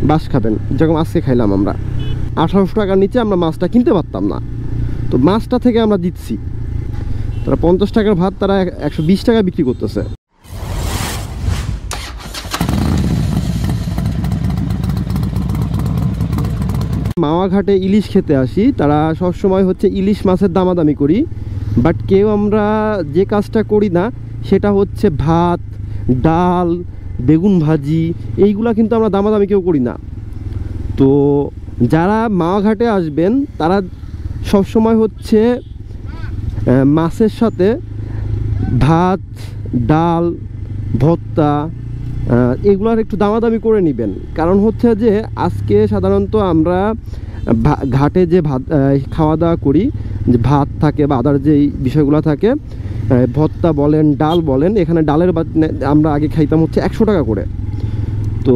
বাস খাবেন। যেরকম আজকে খাইলাম আমরা 1800 টাকার নিচে আমরা মাছটা কিনতে পারতাম না, তো মাছটা থেকে আমরা দিচ্ছি। তারা 50 টাকার ভাত তারা 120 টাকা বিক্রি করতেছে। মাওয়া ঘাটে ইলিশ খেতে আসি, তারা সবসময় হচ্ছে ইলিশ মাছের দামাদামি করি, বাট কেউ আমরা যে কাজটা করি না সেটা হচ্ছে ভাত, ডাল, বেগুন ভাজি, এইগুলা কিন্তু আমরা দামাদামি কেউ করি না। তো যারা মাওয়া ঘাটে আসবেন তারা সবসময় হচ্ছে মাছের সাথে ভাত, ডাল, ভর্তা এগুলার একটু দামাদামি করে নেবেন। কারণ হচ্ছে যে আজকে সাধারণত আমরা ঘাটে যে ভাত খাওয়া দাওয়া করি, যে ভাত থাকে বা আদার যেই বিষয়গুলো থাকে, ভর্তা বলেন, ডাল বলেন, এখানে ডালের আমরা আগে খাইতাম হচ্ছে 100 টাকা করে। তো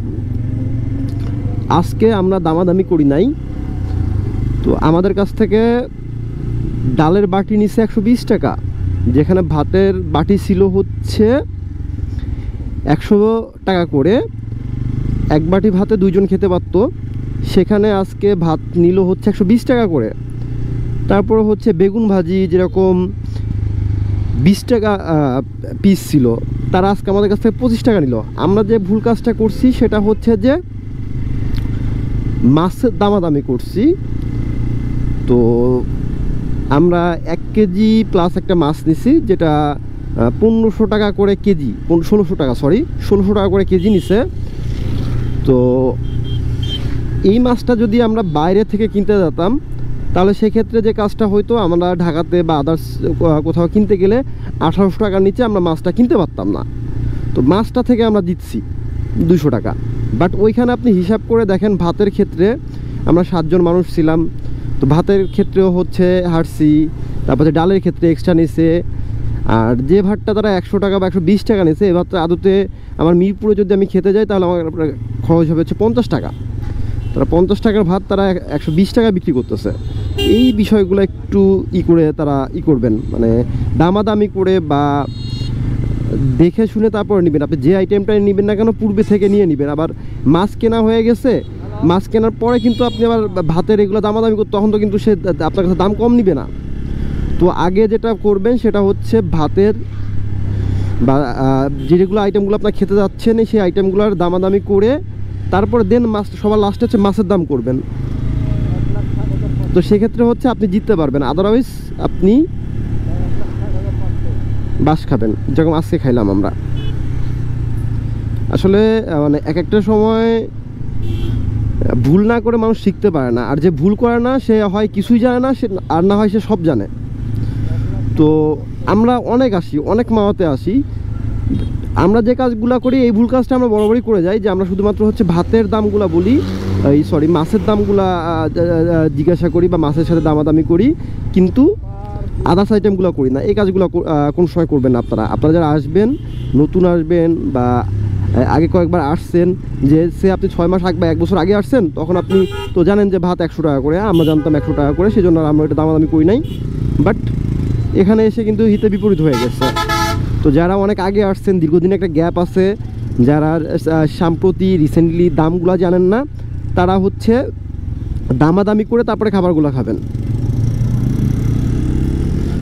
আজকে আমরা দামাদামি করি নাই, তো আমাদের কাছ থেকে ডালের বাটি নিচে 120 টাকা, যেখানে ভাতের বাটি ছিল হচ্ছে 100 টাকা করে। এক বাটি ভাতে দুইজন খেতে পারত, সেখানে আজকে ভাত নিল হচ্ছে 120 টাকা করে। তারপর হচ্ছে বেগুন ভাজি যেরকম 20 টাকা পিস ছিল, তারা আজকে আমাদের কাছ থেকে 25 টাকা নিল। আমরা যে ভুল কাজটা করছি সেটা হচ্ছে যে মাছের দামাদামি করছি। তো আমরা 1 কেজি প্লাস একটা মাছ নিছি, যেটা 1500 টাকা করে কেজি, 1600 টাকা, সরি 1600 টাকা করে কেজি নিছে। তো এই মাছটা যদি আমরা বাইরে থেকে কিনতে যেতাম তাহলে সেক্ষেত্রে যে কাজটা হয়তো, আমরা ঢাকাতে বা আদার্স কোথাও কিনতে গেলে 1800 টাকার নিচে আমরা মাছটা কিনতে পারতাম না, তো মাছটা থেকে আমরা দিচ্ছি 200 টাকা। বাট ওইখানে আপনি হিসাব করে দেখেন, ভাতের ক্ষেত্রে আমরা 7 জন মানুষ ছিলাম, তো ভাতের ক্ষেত্রেও হচ্ছে হারছি, তারপরে ডালের ক্ষেত্রে এক্সট্রা নিছে। আর যে ভাতটা তারা 100 টাকা বা 120 টাকা নিছে, এ ভাতটা আদতে আমার মিরপুরে যদি আমি খেতে যাই তাহলে আমার খরচ হবে হচ্ছে 50 টাকা। তারা 50 টাকার ভাত তারা 120 টাকা বিক্রি করতেছে। এই বিষয়গুলো একটু করে তারা করবেন, মানে দামাদামি করে বা দেখে শুনে তারপরে নেবেন। আপনি যে আইটেমটাই নেবেন না কেন পূর্বে থেকে নিয়ে নেবেন। আবার মাছ কেনা হয়ে গেছে, মাছ কেনার পরে কিন্তু আপনি আবার ভাতের এগুলো দামাদামি করতে, তখন তো কিন্তু সে আপনার কাছে দাম কম নিবে না। তো আগে যেটা করবেন সেটা হচ্ছে ভাতের বা যেগুলো আইটেমগুলো আপনার খেতে যাচ্ছেন সেই আইটেমগুলোর দামাদামি করে তারপরে দেন মাছ, সবার লাস্টে হচ্ছে মাছের দাম করবেন। তো সেক্ষেত্রে হচ্ছে আপনি জিততে পারবেন, আদারওয়াইজ আপনি বাস খাবেন, যেরকম আজকে খাইলাম আমরা। আসলে মানে এক একটা সময় ভুল না করে মানুষ শিখতে পারে না, আর যে ভুল করে না সে হয় কিছুই জানে না, সে আর না হয় সে সব জানে। তো আমরা অনেক আসি, অনেক মাওয়াতে আসি, আমরা যে কাজগুলো করি এই ভুল কাজটা আমরা বরাবরই করে যাই, যে আমরা শুধুমাত্র হচ্ছে ভাতের দামগুলো বলি, মাছের দামগুলা জিজ্ঞাসা করি বা মাছের সাথে দামাদামি করি, কিন্তু আদার্স আইটেমগুলো করি না। এই কাজগুলো কোন সময় করবেন না আপনারা যারা আসবেন, নতুন আসবেন বা আগে কয়েকবার আসছেন, যে সে আপনি 6 মাস আগে বা 1 বছর আগে আসছেন, তখন আপনি তো জানেন যে ভাত 100 টাকা করে, আমরা জানতাম 100 টাকা করে, সেই জন্য আমরা এটা দামাদামি করি নাই। বাট এখানে এসে কিন্তু হিতে বিপরীত হয়ে গেছে। তো যারা অনেক আগে আসছেন, দীর্ঘদিন একটা গ্যাপ আছে, যারা সাম্প্রতি রিসেন্টলি দামগুলো জানেন না, তারা হচ্ছে দামাদামি করে তারপরে খাবারগুলো খাবেন।